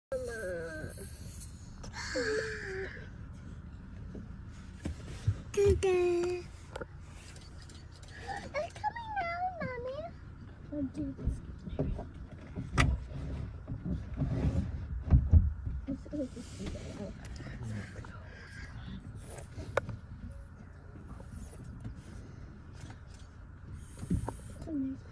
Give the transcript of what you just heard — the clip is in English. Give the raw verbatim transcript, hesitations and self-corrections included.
Good. It's coming out, Mommy. I'll do this. It's